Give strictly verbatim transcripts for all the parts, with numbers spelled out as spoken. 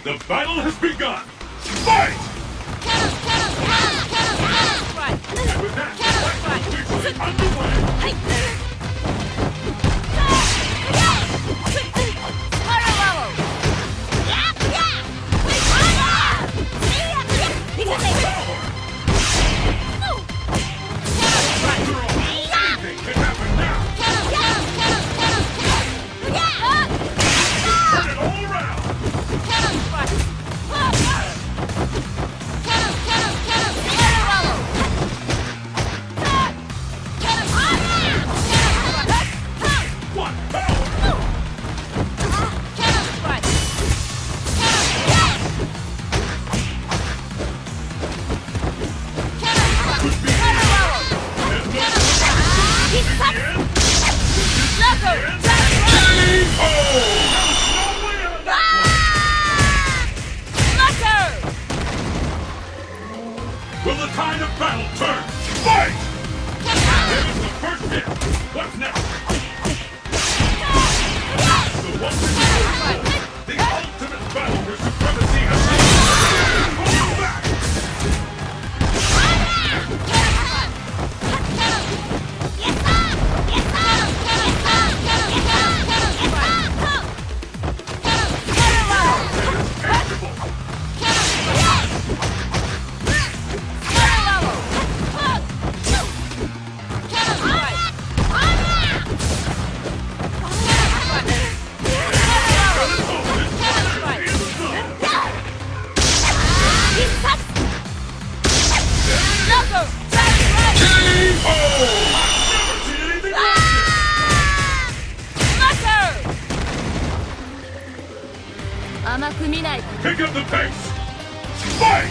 The battle has begun! Fight! And with that, the fight is officially underway! Will the tide of battle turn? Fight! There's the first hit. What's next? The one to the ultimate battle for supremacy has begun. Hold back! Pick up the pace! Fight!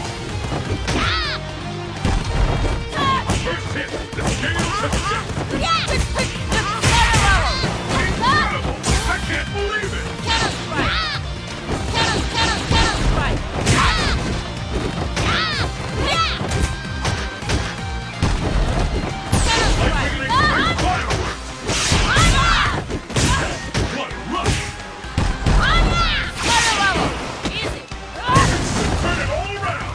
First hit, the scales have shifted! Incredible! I can't believe it! Like beginning fireworks! What a rush! Turn it all around!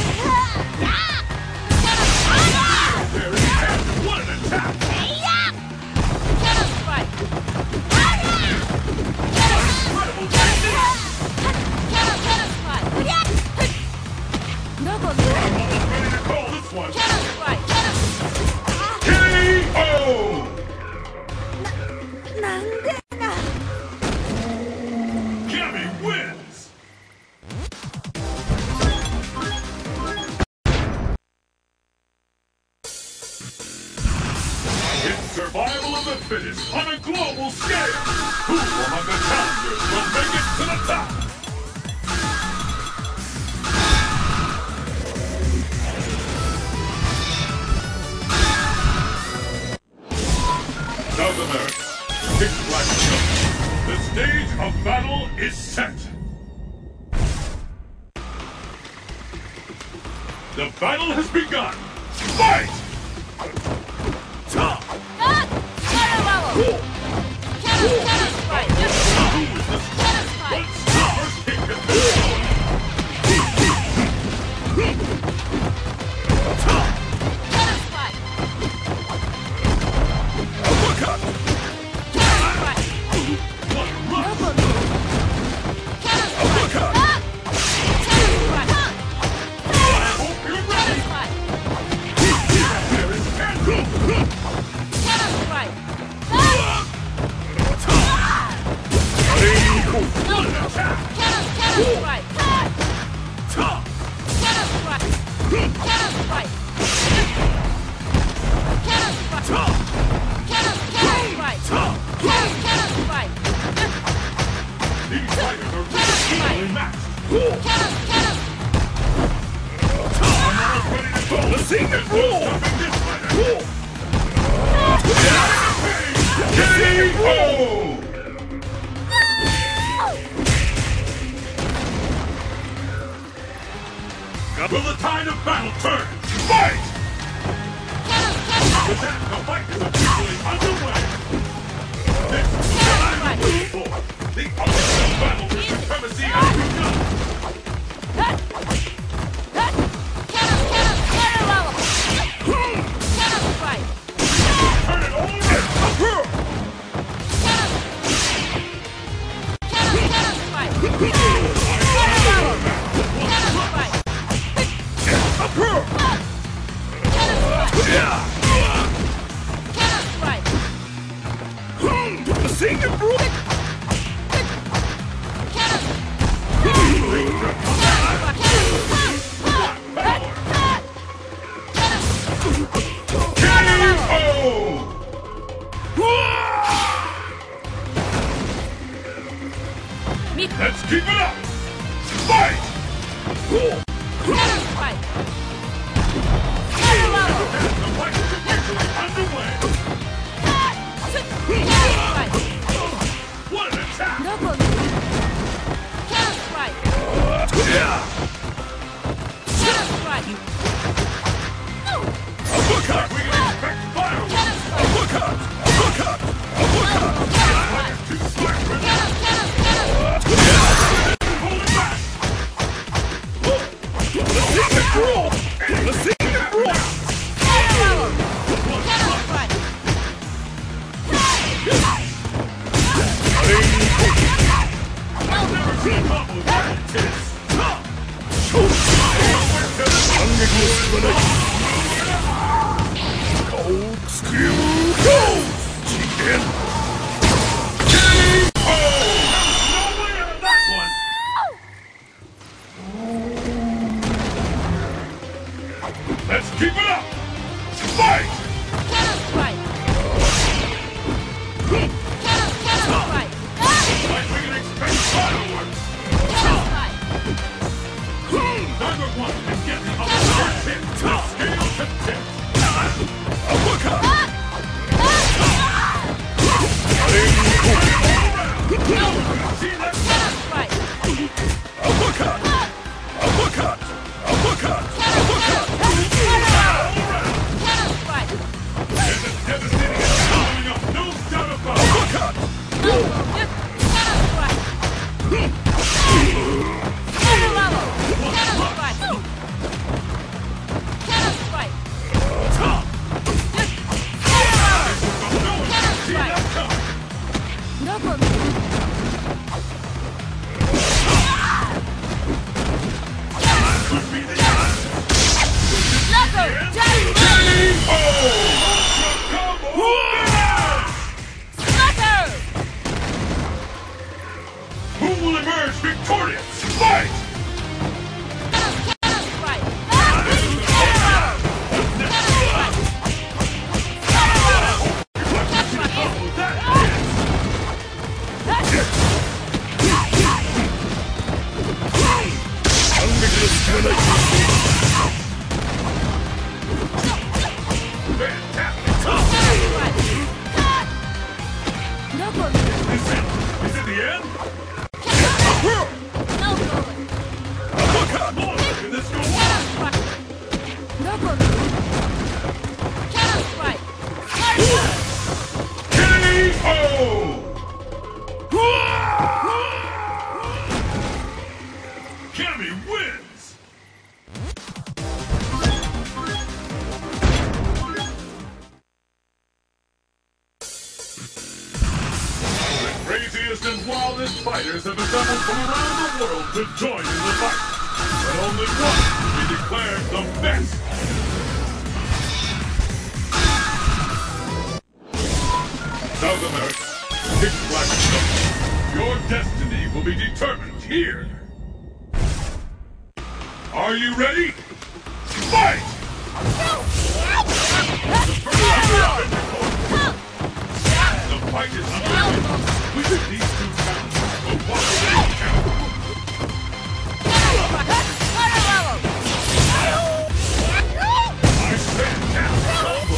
Very fast! What an attack! Incredible technique! I'm almost ready to call this one! K O! Cammy wins! It's survival of the fittest on a global scale! Who among the challengers will make it to the top? South America, Big Black Zone. The stage of battle is set. The battle has begun. Fight! Ta! Who is this? Let's first kick at the Let's see it roll! K O! Will the tide of battle turn? Fight! With that, the fight is officially underway! This is the time of the ultimate battle for supremacy has begun! Let's keep it up! Fight! Fight! The fight is officially underway! What an attack! Uppercut! We can expect fireworks! Uppercut! Uppercut! Uppercut! Fighters too slack for now! Hold it back! Let's see it roll! Let's see it roll! I've never seen a combo that intense! Cold screw goes! Chicken! K O! No winner of that one! Let's keep it up! Fight! Like we can expect fireworks! Number one is getting up to tip! Scale to tip! Uppercut! See that? Uppercut! Uppercut! Uppercut! Uppercut! There's a devastating attack coming up, no doubt about it! Uppercut! Who will emerge victorious? Fight! Is it, is it the end? Uppercut! More, can this go on? K O! Cammy wins! The craziest and wildest fighters have assembled from around the world to join in the fight. But only one will be declared the best. South America, Pitch Black Zone. Your destiny will be determined here. Are you ready? Fight! The fight is underway. Within these two counts, the one will count. I stand down. Combo.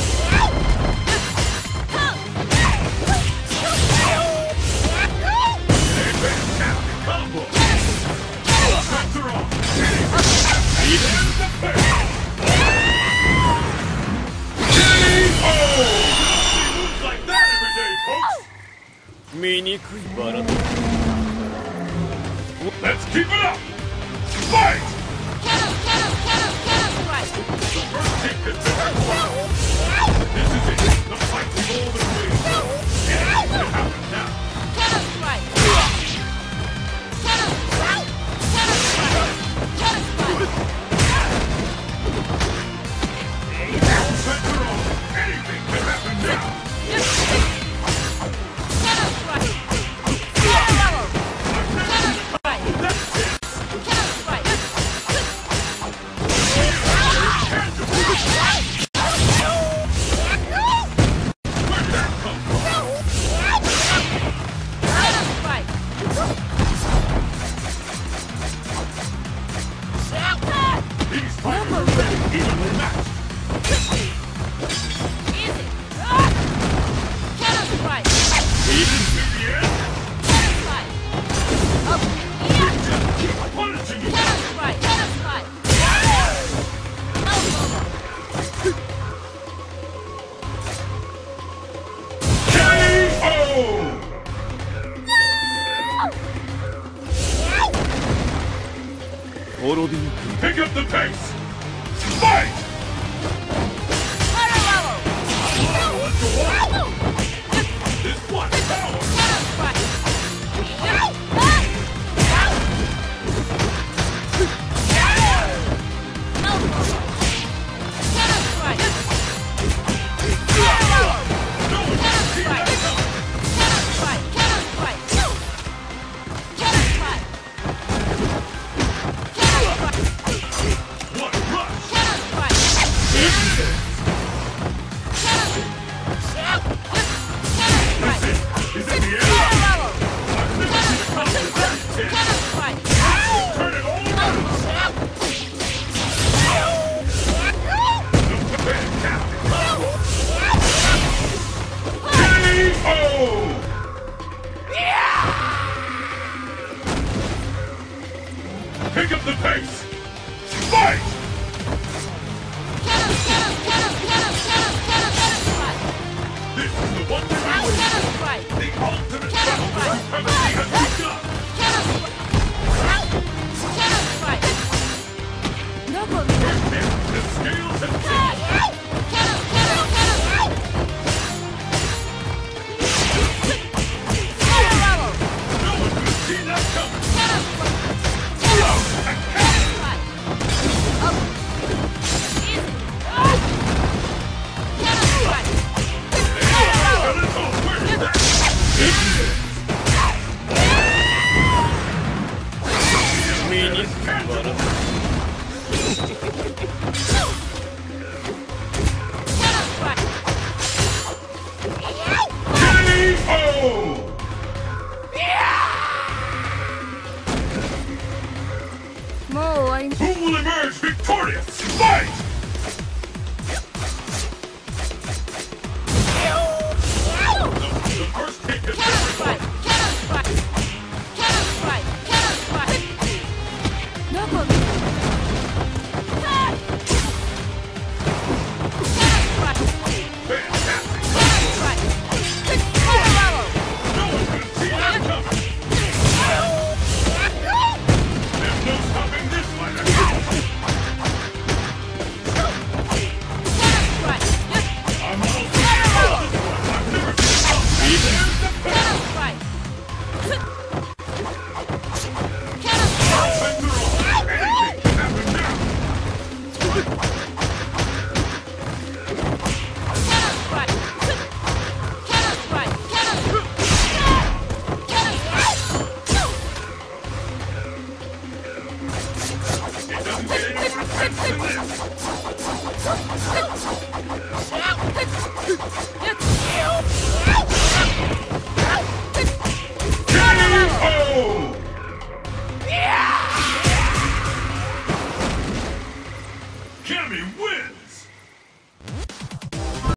A fantastic combo. Shots are on. Even the face. K O! Moves like that every day, folks. Let's keep it up. Fight! The first kick is the first one. This is it. The fight we've all been waiting for. It has to happen now. Pick up the pace! Fight! This one, power! Pick up the pace! Fight! This is the one to do. The ultimate battle for supremacy has begun! The scales have tipped! No one could have seen that coming! Who will emerge victorious? Fight! The, the first hit has been recorded. It doesn't get any more intense than this!